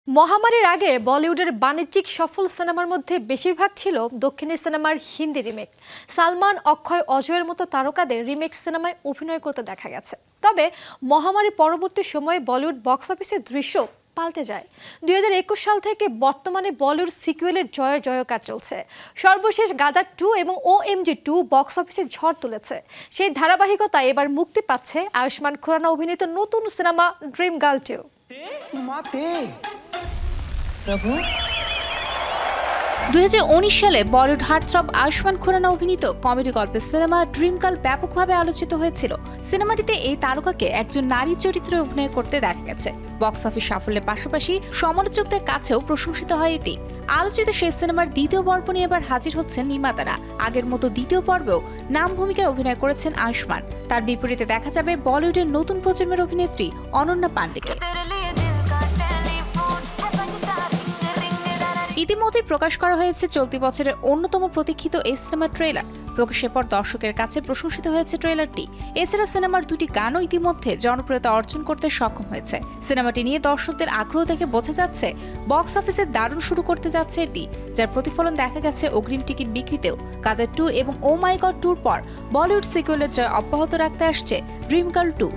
মহামারীর আগে বলিউডের বাণিজ্যিক সফল সিনেমার মধ্যে বেশিরভাগ ছিল দক্ষিণী সিনেমার হিন্দি রিমেক। সালমান, অক্ষয়, অজয়ের মতো তারকাদের রিমেক সিনেমায় অভিনয় করতে দেখা গেছে। তবে মহামারী পরবর্তী সময়ে বলিউড বক্স অফিসের দৃশ্য পাল্টে যায়। 2021 সাল থেকে বর্তমানে বলিউড সিকুয়েলের জয়জয়ক চলছে। সর্বশেষ গাদা 2 এবং ওএমজ 2 বক্স অফিসে ঝড় তুলেছে। সেই ধারাবাহিকতায় এবার মুক্তি পাচ্ছে আয়ুষ্মান খুরানা অভিনীত নতুন সিনেমা ড্রিম গার্ল 2। प्रभु 2019 সালে বলিউড হার্টথ্রব আয়ুষ্মান খুরানা অভিনীত কমেডি গল্পের সিনেমা ড্রিম গার্ল ব্যাপকভাবে আলোচিত হয়েছিল। সিনেমাটিতে এই তারকাকে একজন নারী চরিত্রে অভিনয় করতে দেখা গেছে। বক্স অফিস সাফল্যের পাশাপাশি সমালোচকদের কাছেও প্রশংসিত হয় এটি। আলোচিত সেই সিনেমার দ্বিতীয় পর্ব নিয়ে এবার হাজির হচ্ছেন নির্মাতারা। আগের মতো দ্বিতীয় পর্বেও নাম ভূমিকায় অভিনয় করেছেন আয়ুষ্মান। তার বিপরীতে দেখা যাবে বলিউডের নতুন প্রজন্মের অভিনেত্রী অনন্যা পান্ডেকে। ইতিমধ্যে প্রকাশ করা হয়েছে চলতি বছরের অন্যতম প্রতীক্ষিত এই সিনেমার ট্রেলার। প্রকাশের পর দর্শকের কাছে প্রশংসিত হয়েছে ট্রেলারটি। এছাড়া সিনেমার দুটি গানও ইতিমধ্যে জনপ্রিয়তা অর্জন করতে সক্ষম হয়েছে। সিনেমাটি নিয়ে দর্শকদের আগ্রহ দেখে বোঝা যাচ্ছে বক্স অফিসে দারুণ শুরু করতে যাচ্ছে এটি, যার প্রতিফলন দেখা গেছে অগ্রিম টিকিট বিক্রিতেও। গাদা 2 এবং ও মাই গড 2 পর বলিউড সিকুয়েলের জয় অব্যাহত রাখতে আসছে ড্রিম গার্ল 2।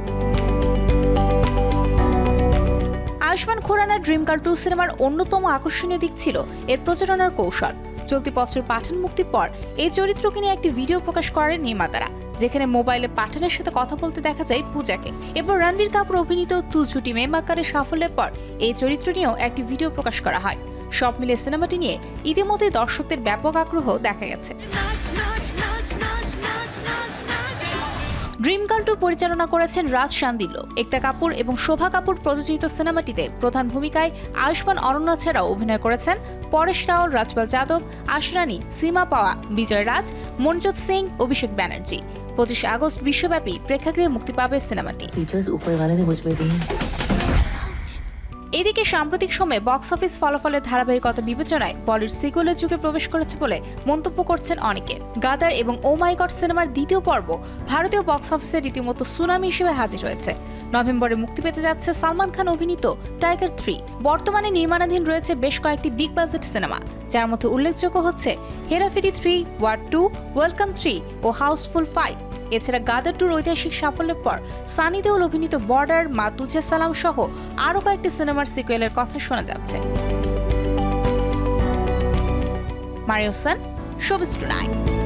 আয়ুষ্মান খুরানার ড্রিম গার্ল 2 সিনেমার অন্যতম আকর্ষণীয় দিক ছিল এর প্রচারণার কৌশল। চলতি বছর পাঠান মুক্তির পর এই চরিত্রকে নিয়ে একটি ভিডিও প্রকাশ করেন নির্মাতারা, যেখানে মোবাইলে পাঠানের সাথে কথা বলতে দেখা যায় পূজাকে। এরপর রণবীর কাপুর অভিনীত তু ঝুটি মে মাকারের সাফল্যের পর এই চরিত্র নিয়েও একটি ভিডিও প্রকাশ করা হয়। সব মিলে সিনেমাটি নিয়ে ইতিমধ্যে দর্শকদের ব্যাপক আগ্রহ দেখা গেছে। ড্রিম গার্ল 2 পরিচালনা করেছেন রাজ শান্দিল্য, একতা কাপুর এবং শোভা কাপুর প্রযোজিত সিনেমাটিতে প্রধান ভূমিকায় আয়ুষ্মান, অনন্যা ছাড়াও অভিনয় করেছেন পরেশ রাওয়াল, রাজপাল যাদব, আশরানী, সীমা পাওয়া, বিজয় রাজ, মনজোত সিং, অভিষেক ব্যানার্জি। 25 আগস্ট বিশ্বব্যাপী প্রেক্ষাগৃহে মুক্তি পাবে সিনেমাটি। এদিকে সাম্প্রতিক সময়ে বক্স অফিস ফলাফলের ধারাবাহিকতা বিবেচনায় বলিউড সিকুয়েলের যুগে প্রবেশ করেছে বলে মন্তব্য করছেন অনেকে। গাদার এবং ও মাই গড সিনেমার দ্বিতীয় পর্ব ভারতীয় বক্স অফিসে রীতিমতো সুনামি হিসেবে হাজির হয়েছে। নভেম্বরে মুক্তি পেতে যাচ্ছে সালমান খান অভিনীত টাইগার 3। বর্তমানে নির্মাণাধীন রয়েছে বেশ কয়েকটি বিগ বাজেট সিনেমা, যার মধ্যে উল্লেখযোগ্য হচ্ছে হেরাফেরি 3, ওয়ার 2, ওয়েলকাম 3 ও হাউসফুল 5। এছাড়া গাদা 2 ঐতিহাসিক সাফল্যের পর সানি দেওল অভিনীত বর্ডার, মা তুঝে সালাম সহ আরও কয়েকটি সিনেমার সিকুয়েলের কথা শোনা যাচ্ছে। মারিওসান, শোবিজ টুনাইট।